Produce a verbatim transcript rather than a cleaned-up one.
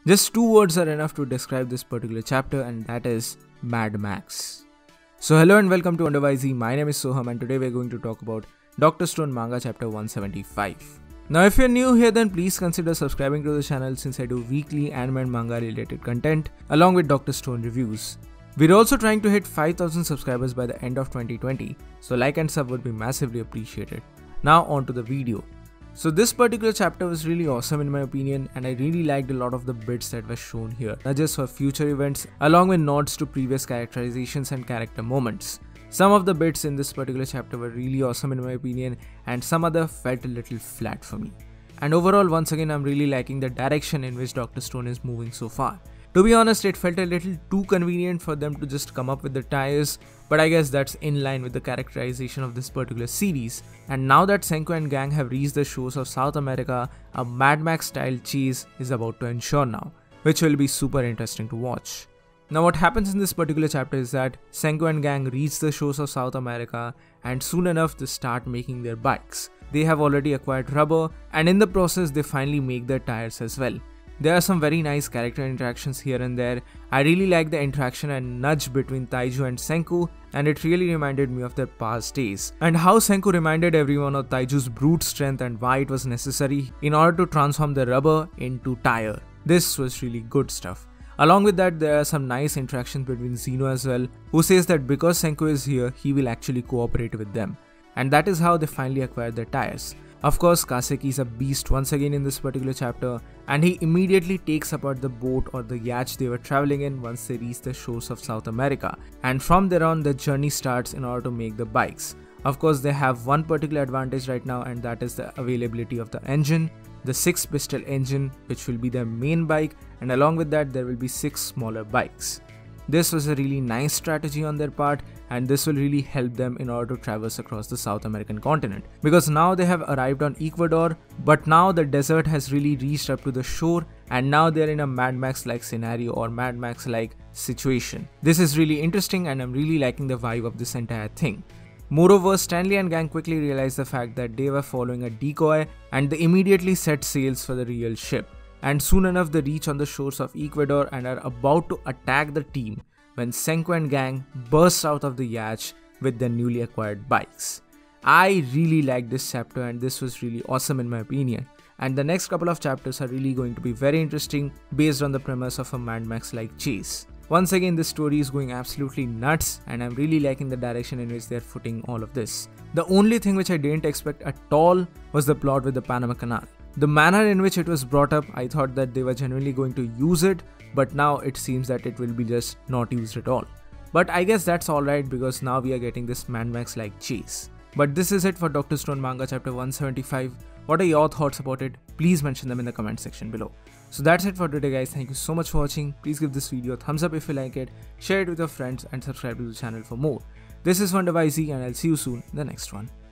Just two words are enough to describe this particular chapter, and that is Mad Max. So hello and welcome to Wonder Y Z. My name is Soham and today we are going to talk about Doctor Stone manga chapter one seventy-five. Now if you're new here, then please consider subscribing to the channel since I do weekly anime and manga related content along with Doctor Stone reviews. We're also trying to hit five thousand subscribers by the end of twenty twenty, so like and sub would be massively appreciated. Now on to the video. So this particular chapter was really awesome in my opinion, and I really liked a lot of the bits that were shown here, nudges for future events along with nods to previous characterizations and character moments. Some of the bits in this particular chapter were really awesome in my opinion, and some other felt a little flat for me. And overall, once again, I'm really liking the direction in which Doctor Stone is moving so far. To be honest, it felt a little too convenient for them to just come up with the tires, but I guess that's in line with the characterization of this particular series. And now that Senku and gang have reached the shores of South America, a Mad Max style chase is about to ensure now, which will be super interesting to watch. Now what happens in this particular chapter is that Senku and gang reach the shores of South America, and soon enough they start making their bikes. They have already acquired rubber, and in the process they finally make their tires as well. There are some very nice character interactions here and there. I really like the interaction and nudge between Taiju and Senku, and it really reminded me of their past days, and how Senku reminded everyone of Taiju's brute strength and why it was necessary in order to transform the rubber into tire. This was really good stuff. Along with that, there are some nice interactions between Zeno as well, who says that because Senku is here, he will actually cooperate with them. And that is how they finally acquired their tires. Of course, Kaseki is a beast once again in this particular chapter, and he immediately takes apart the boat or the yacht they were traveling in once they reach the shores of South America. And from there on, the journey starts in order to make the bikes. Of course, they have one particular advantage right now, and that is the availability of the engine, the six pistol engine, which will be their main bike, and along with that there will be six smaller bikes. This was a really nice strategy on their part, and this will really help them in order to traverse across the South American continent, because now they have arrived on Ecuador, but now the desert has really reached up to the shore, and now they're in a Mad Max like scenario or Mad Max like situation. This is really interesting, and I'm really liking the vibe of this entire thing. Moreover, Stanley and gang quickly realized the fact that they were following a decoy, and they immediately set sails for the real ship. And soon enough they reach on the shores of Ecuador and are about to attack the team when Senku and gang burst out of the yacht with their newly acquired bikes. I really liked this chapter, and this was really awesome in my opinion. And the next couple of chapters are really going to be very interesting based on the premise of a Mad Max like chase. Once again, this story is going absolutely nuts, and I'm really liking the direction in which they're footing all of this. The only thing which I didn't expect at all was the plot with the Panama Canal. The manner in which it was brought up, I thought that they were genuinely going to use it, but now it seems that it will be just not used at all. But I guess that's alright, because now we are getting this Mad Max like chase. But this is it for Doctor Stone manga chapter one seventy-five. What are your thoughts about it? Please mention them in the comment section below. So that's it for today guys, thank you so much for watching. Please give this video a thumbs up if you like it, share it with your friends and subscribe to the channel for more. This is Wonder Y Z, and I'll see you soon in the next one.